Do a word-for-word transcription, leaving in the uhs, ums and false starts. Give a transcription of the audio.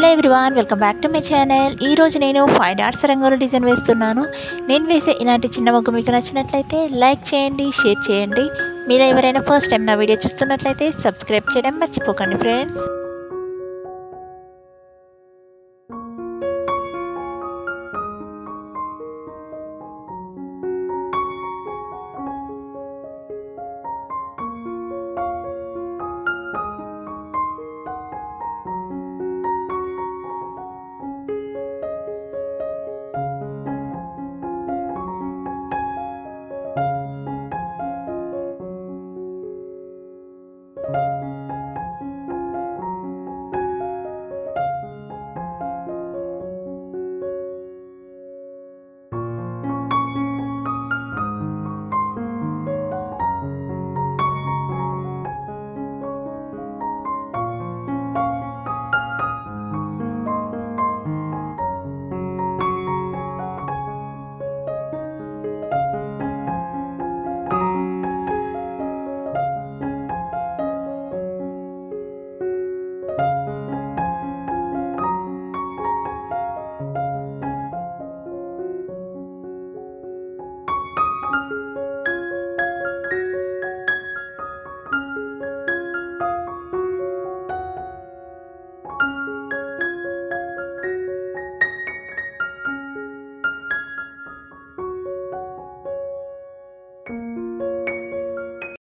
Hello everyone, welcome back to my channel. ఈరోజు నేను five dots రంగుల డిజైన్ వేస్తున్నాను. నేను వేసే ఇలాంటి చిన్న ముగ్గు మీకు నచ్చినట్లయితే లైక్ చేయండి, షేర్ చేయండి. మీరు ఎవరైనా ఫస్ట్ టైం నా వీడియో చూస్తున్నట్లయితే సబ్స్క్రైబ్ చేయడం మర్చిపోకండి ఫ్రెండ్స్.